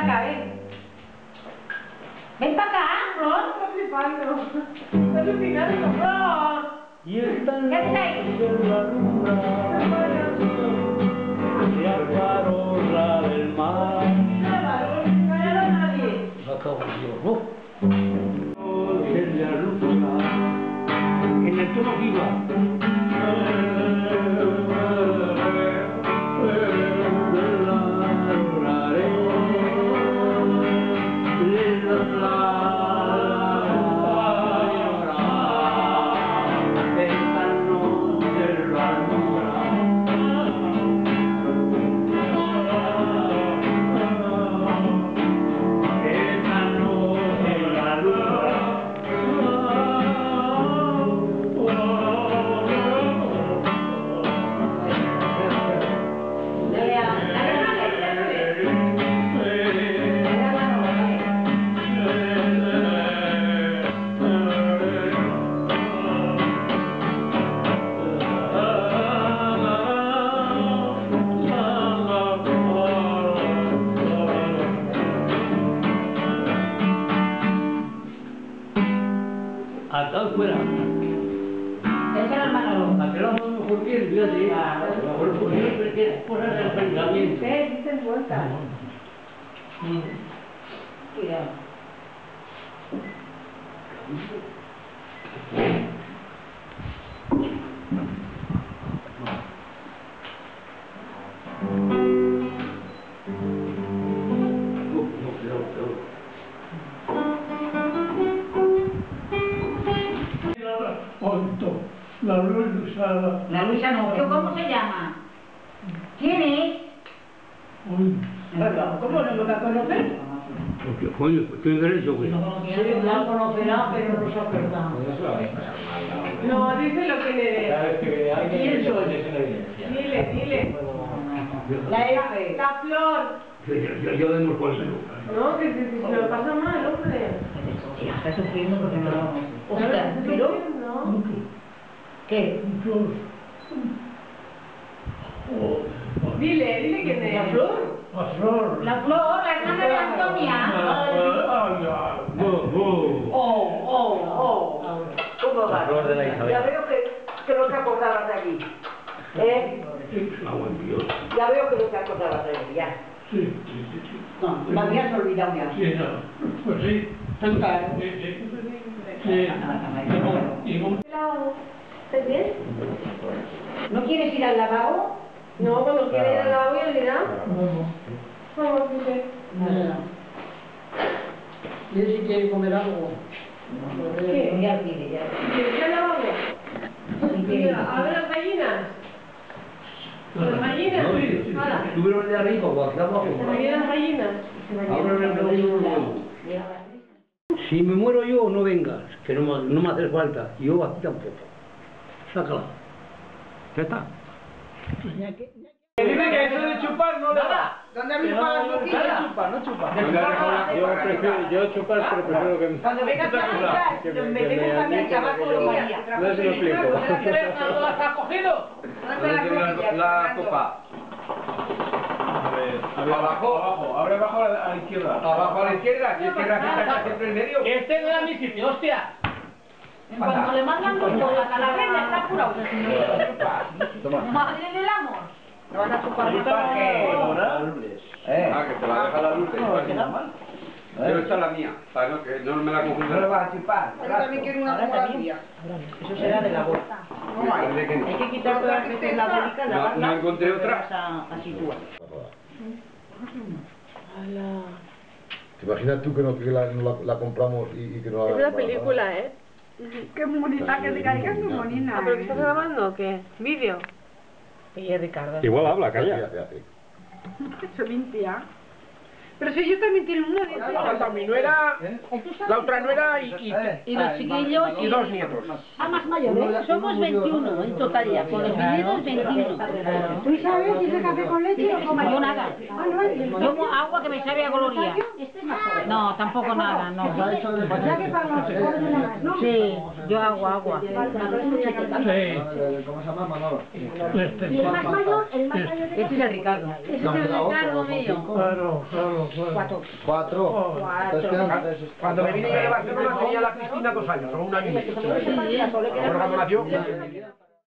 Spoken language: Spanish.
para acá, ven. Ven para acá, Ron. Está flipando. Está alucinando, Ron. Y esta ¿Qué haces ahí? noche la luna se acarola del mar. No era nadie. Acabo yo, se le alumbra en el tono que iba. Acá fuera. Echa las manos. Aquel hombre mejor que el fíjate. Mejor porque cosas del pensamiento. Dicen vuelta. Cuidado. La luz usada. La Luisa no, ¿cómo se llama? ¿Quién es? ¿Cómo no lo va a conocer? Coño, pues tiene derecho, güey. Sí, la conocerá, pero no se acuerda. No, dice lo que le dé. ¿Quién soy? Dile. La F. La flor. Yo demos por eso. No, que se lo pasa mal, hombre. Está sufriendo porque no lo... Ostras, pero... ¿No? ¿Qué? Dile quién es. ¿La flor? La flor. La flor, la hermana de Antonia. ¿Cómo va? La flor de la Isabel. Ya veo que no te acordabas de aquí. Ah, buen Dios. Ya veo que no te acordabas de aquí, ya. Sí. No, la habías olvidado ya. Sí, no. Pues sí. Claro. Sí. ¿Estás bien? ¿No quieres ir al lavabo? No, cuando quiere ir al lavabo ya dirá. Vamos, dice. No. ¿Y él si quiere comer algo? ¿Qué? Ya quiere, ya. ¿Quieres ir al lavabo? Sí, quiere. Mira, a ver las gallinas. Las gallinas. Hola. Tuvieron de arriba, guardamos ¿Se veían las gallinas? ahora me pregunto. Si me muero yo, no vengas, que no me hace falta. Yo aquí tampoco. Sácala. Ya está. Dime que eso de chupar no le va. ¿Dónde has visto las boquillas? No chupa. Yo chupar, pero prefiero que... Cuando vengas a comprar, nos metemos a mi tabaco lo María. No se lo explico. ¿No las has cogido? ¿Dónde las cogidas? La copa. Abajo. Abre abajo a la izquierda. Abajo a la izquierda, y es que Rafa está siempre en medio. Este no era mi sitio, hostia. Cuando le mandan con cosas a la reina está apurado. Toma. Madre del amor. ¿No vas a chupar más? Ah, que te la deja la luz. Yo esta es la mía, para que no me la confunda. No la vas a chupar. Yo también quiero una como la tuya. Eso será de la bolsa. Hay que quitar todas las veces la bolica, lavarla. No encontré otra. A situar. ¿Te imaginas tú que la compramos y que no la... Es una película, ¿eh? Qué bonita, que te caigas muy bonita. ¿Pero que estás grabando o qué? ¿Vídeo? Oye, Ricardo. Igual habla, calla. Eso limpia. Pero si yo también tiene una de esas. Mi nuera, la otra nuera Y los chiquillos y dos nietos. Ah, más mayores. Somos 21 en total ya. Con los viñedos 21. ¿Tú sabes si es café con leche o con Yo nada. Ah, no, Yo agua que me sabe a gloria. No, tampoco nada, no. ya que para los jóvenes de la mano, ¿no? Sí, yo agua. Sí. ¿Cómo se llama, Manolo? Y el más mayor, Este es el Ricardo. ese es el Ricardo mío. Claro. 4. Entonces quedan 3. Cuando me vine yo de Barcelona tenía la piscina 2 años, o 1 año y medio. Ahora cuando nació...